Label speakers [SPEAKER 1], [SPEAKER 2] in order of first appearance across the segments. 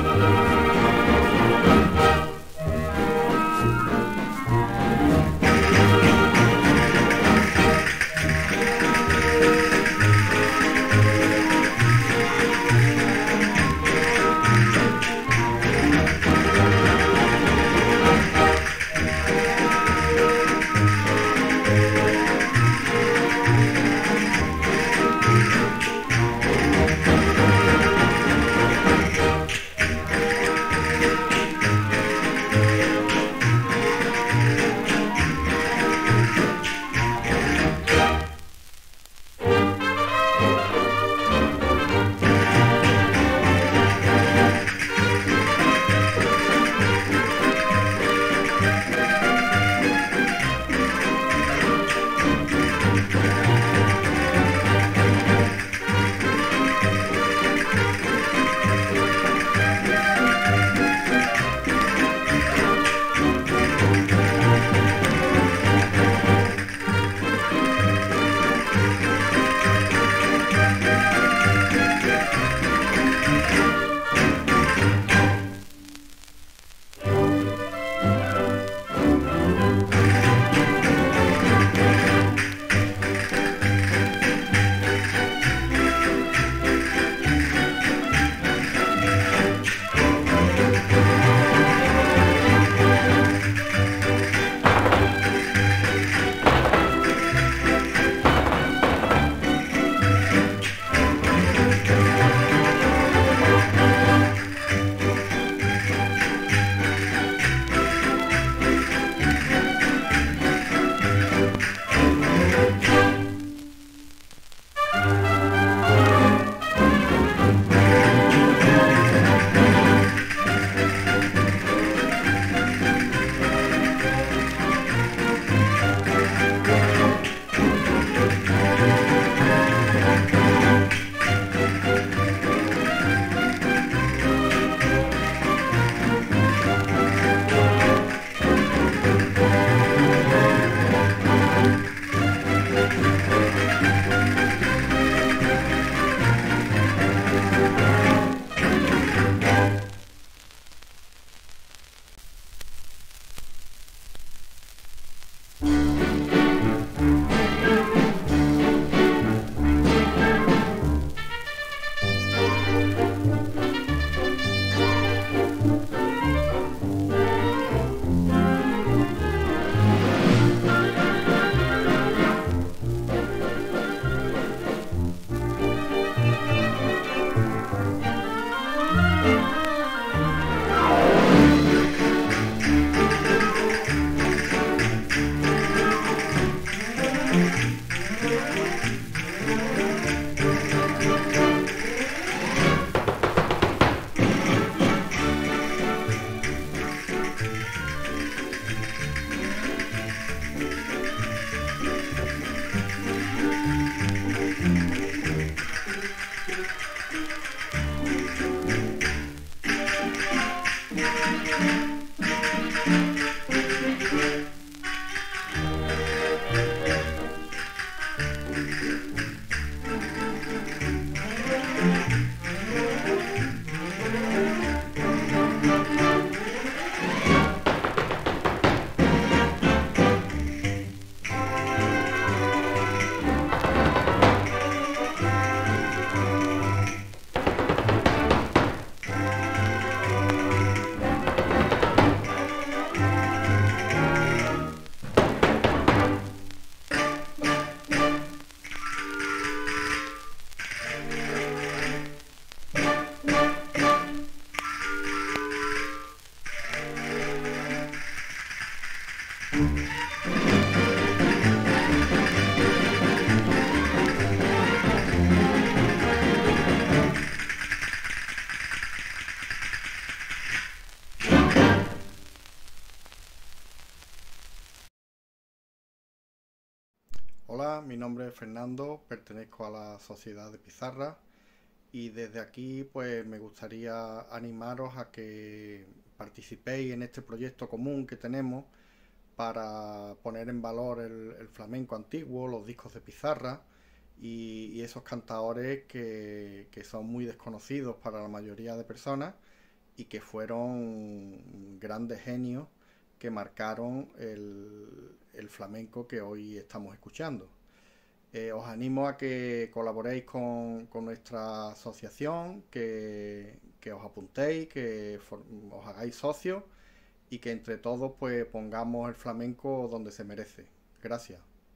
[SPEAKER 1] Hola, mi nombre es Fernando, pertenezco a la Sociedad de Pizarra y desde aquí pues me gustaría animaros a que participéis en este proyecto común que tenemos para poner en valor el flamenco antiguo, los discos de pizarra esos cantadores que son muy desconocidos para la mayoría de personas y que fueron grandes genios que marcaron el flamenco que hoy estamos escuchando. Os animo a que colaboréis con nuestra asociación, que os apuntéis, que os hagáis socios y que entre todos pues pongamos el flamenco donde se merece. Gracias.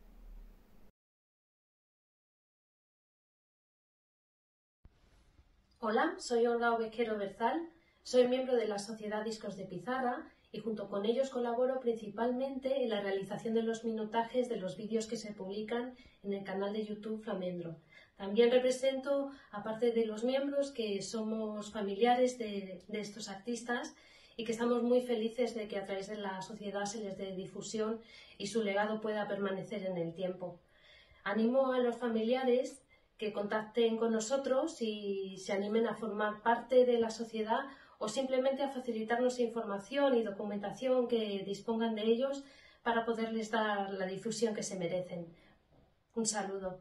[SPEAKER 2] Hola, soy Olga Ovejero Berzal, soy miembro de la Sociedad Discos de Pizarra y junto con ellos colaboro principalmente en la realización de los minutajes de los vídeos que se publican en el canal de YouTube Flamendro. También represento, aparte de los miembros, que somos familiares de estos artistas y que estamos muy felices de que a través de la sociedad se les dé difusión y su legado pueda permanecer en el tiempo. Animo a los familiares que contacten con nosotros y se animen a formar parte de la sociedad o simplemente a facilitarnos información y documentación que dispongan de ellos para poderles dar la difusión que se merecen. Un saludo.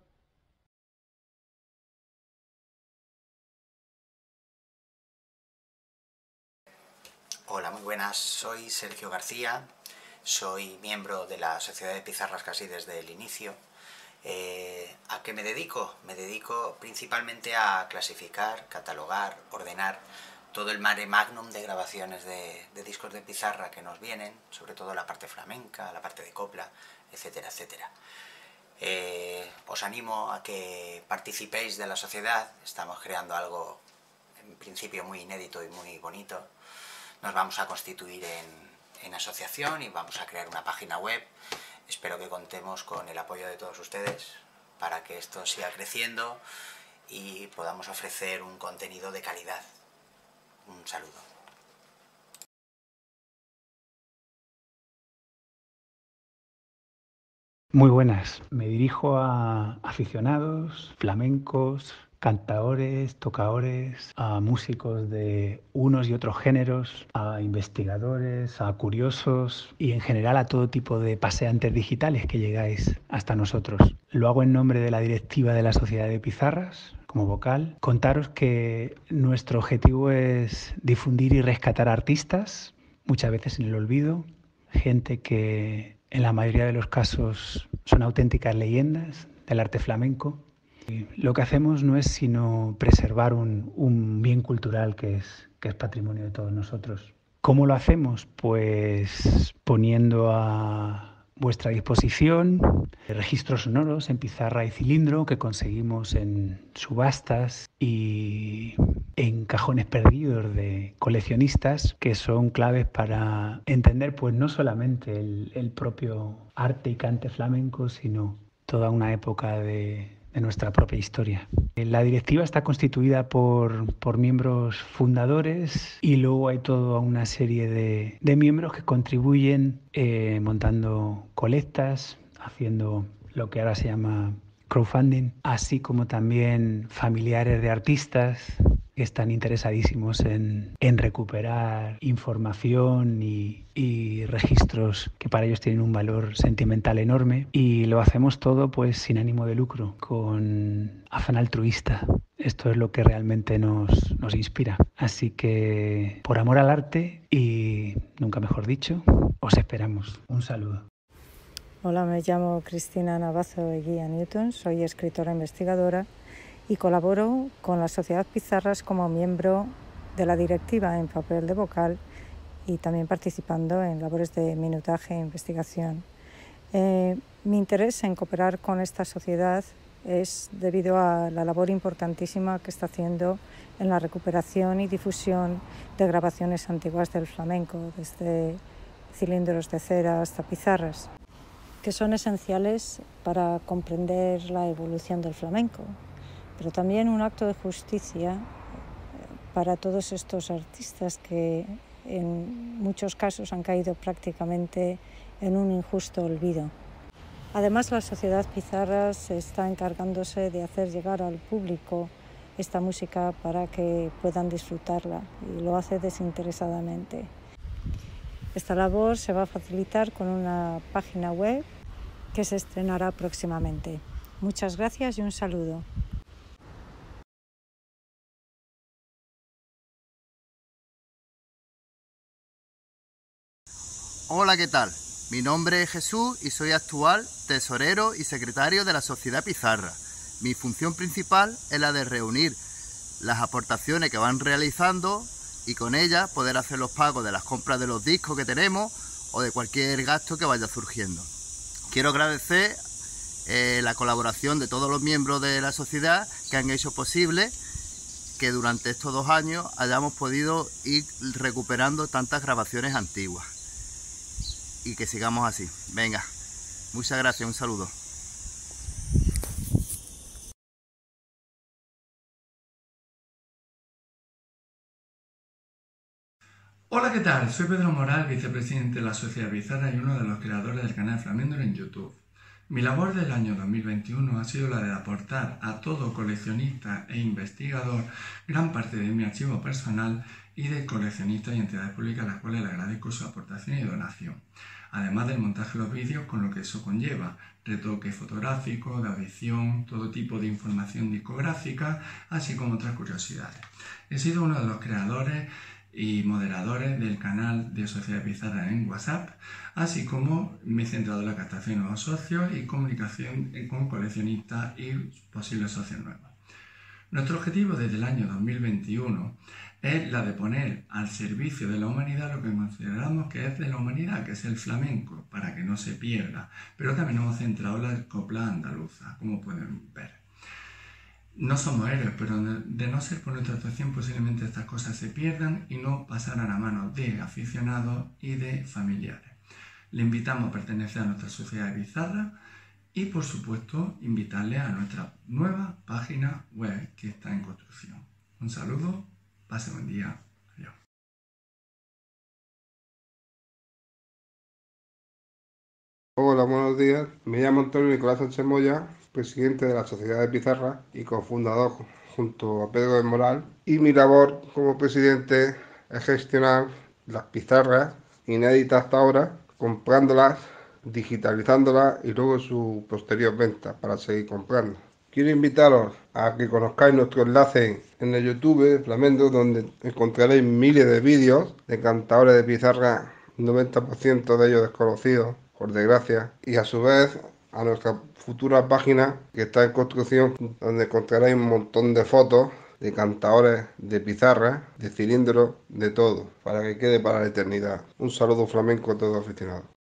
[SPEAKER 3] Hola, muy buenas. Soy Sergio García, soy miembro de la Sociedad de Pizarras casi desde el inicio. ¿A qué me dedico? Me dedico principalmente a clasificar, catalogar, ordenar todo el mare magnum de grabaciones de discos de pizarra que nos vienen, sobre todo la parte flamenca, la parte de copla, etcétera, etcétera. Os animo a que participéis de la sociedad. Estamos creando algo en principio muy inédito y muy bonito. Nos vamos a constituir en asociación y vamos a crear una página web. Espero que contemos con el apoyo de todos ustedes para que esto siga creciendo y podamos ofrecer un contenido de calidad. Un saludo.
[SPEAKER 4] Muy buenas. Me dirijo a aficionados, flamencos, cantaores, tocadores, a músicos de unos y otros géneros, a investigadores, a curiosos y en general a todo tipo de paseantes digitales que llegáis hasta nosotros. Lo hago en nombre de la directiva de la Sociedad de Pizarras, como vocal. Contaros que nuestro objetivo es difundir y rescatar artistas, muchas veces en el olvido, gente que en la mayoría de los casos son auténticas leyendas del arte flamenco. Y lo que hacemos no es sino preservar un bien cultural que es patrimonio de todos nosotros. ¿Cómo lo hacemos? Pues poniendo a vuestra disposición registros sonoros en pizarra y cilindro que conseguimos en subastas y en cajones perdidos de coleccionistas que son claves para entender pues no solamente el propio arte y cante flamenco, sino toda una época de nuestra propia historia. La directiva está constituida por miembros fundadores y luego hay toda una serie de miembros que contribuyen montando colectas, haciendo lo que ahora se llama crowdfunding, así como también familiares de artistas que están interesadísimos en recuperar información y registros que para ellos tienen un valor sentimental enorme, y lo hacemos todo pues sin ánimo de lucro, con afán altruista. Esto es lo que realmente nos inspira. Así que por amor al arte y nunca mejor dicho, os esperamos. Un saludo.
[SPEAKER 5] Hola, me llamo Cristina Navazo Eguía Newton, soy escritora investigadora y colaboro con la Sociedad Pizarras como miembro de la directiva en papel de vocal y también participando en labores de minutaje e investigación. Mi interés en cooperar con esta sociedad es debido a la labor importantísima que está haciendo en la recuperación y difusión de grabaciones antiguas del flamenco, desde cilindros de cera hasta pizarras, que son esenciales para comprender la evolución del flamenco, pero también un acto de justicia para todos estos artistas que en muchos casos han caído prácticamente en un injusto olvido. Además, la Sociedad Pizarras está encargándose de hacer llegar al público esta música para que puedan disfrutarla, y lo hace desinteresadamente. Esta labor se va a facilitar con una página web que se estrenará próximamente. Muchas gracias y un saludo.
[SPEAKER 6] Hola, ¿qué tal? Mi nombre es Jesús y soy actual tesorero y secretario de la Sociedad Pizarra. Mi función principal es la de reunir las aportaciones que van realizando y con ellas poder hacer los pagos de las compras de los discos que tenemos o de cualquier gasto que vaya surgiendo. Quiero agradecer la colaboración de todos los miembros de la sociedad que han hecho posible que durante estos 2 años hayamos podido ir recuperando tantas grabaciones antiguas y que sigamos así. Venga, muchas gracias, un saludo.
[SPEAKER 7] Hola, ¿qué tal? Soy Pedro Moral, vicepresidente de la Sociedad Pizarra y uno de los creadores del canal Flamendor en YouTube. Mi labor del año 2021 ha sido la de aportar a todo coleccionista e investigador gran parte de mi archivo personal y de coleccionistas y entidades públicas a las cuales le agradezco su aportación y donación, además del montaje de los vídeos con lo que eso conlleva, retoque fotográfico, de edición, todo tipo de información discográfica, así como otras curiosidades. He sido uno de los creadores y moderadores del canal de Sociedad Pizarra en WhatsApp, así como me he centrado en la captación de nuevos socios y comunicación con coleccionistas y posibles socios nuevos. Nuestro objetivo desde el año 2021 es la de poner al servicio de la humanidad lo que consideramos que es de la humanidad, que es el flamenco, para que no se pierda, pero también nos hemos centrado en la copla andaluza, como pueden ver. No somos héroes, pero de no ser por nuestra actuación posiblemente estas cosas se pierdan y no pasaran a manos de aficionados y de familiares. Le invitamos a pertenecer a nuestra sociedad de Pizarra y, por supuesto, invitarle a nuestra nueva página web que está en construcción. Un saludo, pase buen día. Adiós.
[SPEAKER 8] Hola, buenos días. Me llamo Antonio Nicolás Sánchez Moya, presidente de la Sociedad de Pizarra y cofundador junto a Pedro del Moral. Y mi labor como presidente es gestionar las pizarras inéditas hasta ahora, comprándolas, digitalizándolas y luego su posterior venta para seguir comprando. Quiero invitaros a que conozcáis nuestro enlace en el YouTube de Flamendor, donde encontraréis miles de vídeos de cantadores de pizarra, 90% de ellos desconocidos, por desgracia, y a su vez a nuestra futura página que está en construcción, donde encontraréis un montón de fotos de cantadores de pizarra, de cilindros, de todo, para que quede para la eternidad. Un saludo flamenco a todos aficionados.